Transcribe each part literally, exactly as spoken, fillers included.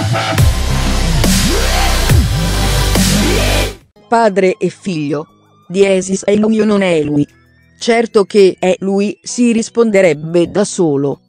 Padre e figlio. Diesis è lui o non è lui? Certo che è lui, si risponderebbe da solo.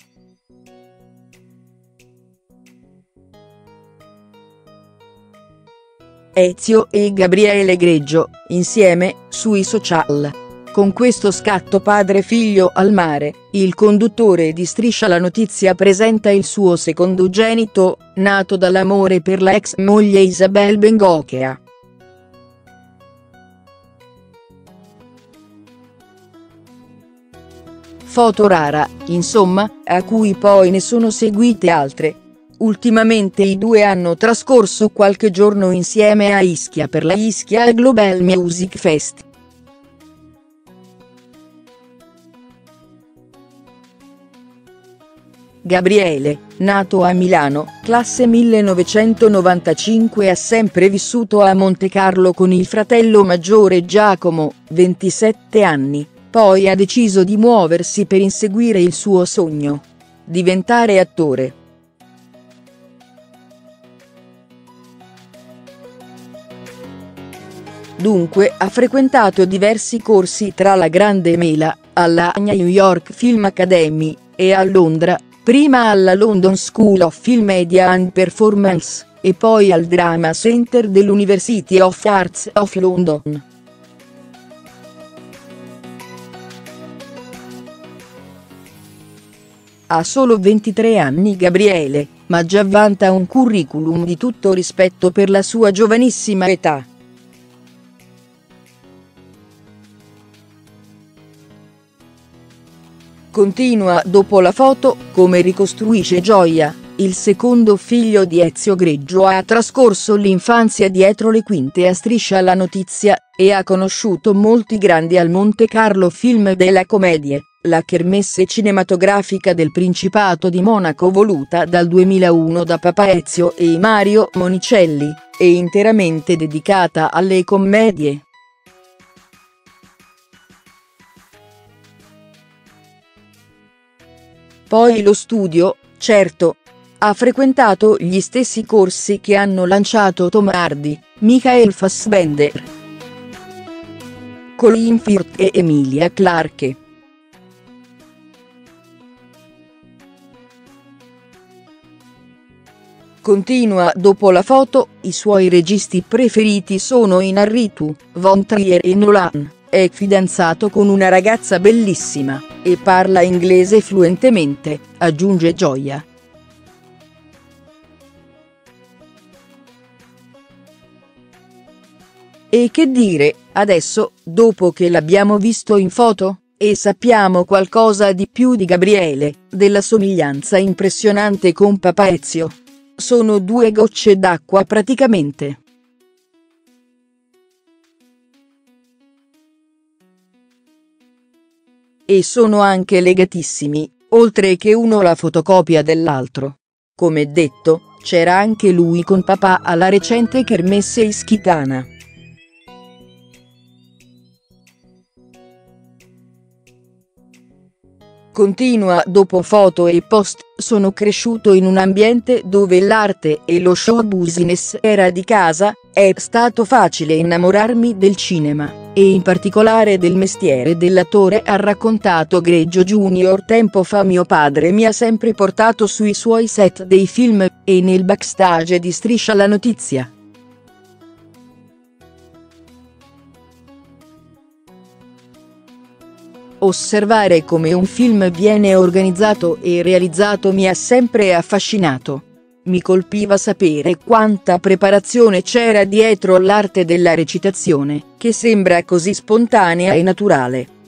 Ezio e Gabriele Greggio, insieme, sui social. Con questo scatto padre-figlio al mare, il conduttore di Striscia la Notizia presenta il suo secondogenito, nato dall'amore per la ex moglie Isabel Bengochea. Foto rara, insomma, a cui poi ne sono seguite altre. Ultimamente i due hanno trascorso qualche giorno insieme a Ischia per la Ischia Global Music Fest. Gabriele, nato a Milano, classe millenovecentonovantacinque, ha sempre vissuto a Montecarlo con il fratello maggiore Giacomo, ventisette anni, poi ha deciso di muoversi per inseguire il suo sogno: diventare attore. Dunque ha frequentato diversi corsi tra la Grande Mela, alla New York Film Academy, e a Londra, prima alla London School of Film Media and Performance, e poi al Drama Center dell'University of Arts of London. Ha solo ventitré anni Gabriele, ma già vanta un curriculum di tutto rispetto per la sua giovanissima età. Continua dopo la foto, come ricostruisce Gioia, il secondo figlio di Ezio Greggio ha trascorso l'infanzia dietro le quinte a Striscia la Notizia, e ha conosciuto molti grandi al Montecarlo Film della Commedie, la kermesse cinematografica del Principato di Monaco voluta dal duemilauno da Papa Ezio e Mario Monicelli, e interamente dedicata alle commedie. Poi lo studio, certo. Ha frequentato gli stessi corsi che hanno lanciato Tom Hardy, Michael Fassbender, Colin Firth e Emilia Clarke. Continua dopo la foto, i suoi registi preferiti sono Inarritu, Von Trier e Nolan. È fidanzato con una ragazza bellissima, e parla inglese fluentemente, aggiunge Gioia. E che dire, adesso, dopo che l'abbiamo visto in foto, e sappiamo qualcosa di più di Gabriele, della somiglianza impressionante con Papa Ezio. Sono due gocce d'acqua praticamente. E sono anche legatissimi, oltre che uno la fotocopia dell'altro. Come detto, c'era anche lui con papà alla recente kermesse ischitana. Continua dopo foto e post, sono cresciuto in un ambiente dove l'arte e lo show business era di casa, è stato facile innamorarmi del cinema, e in particolare del mestiere dell'attore, ha raccontato Greggio Junior tempo fa. Mio padre mi ha sempre portato sui suoi set dei film, e nel backstage di Striscia la Notizia. Osservare come un film viene organizzato e realizzato mi ha sempre affascinato. Mi colpiva sapere quanta preparazione c'era dietro l'arte della recitazione, che sembra così spontanea e naturale.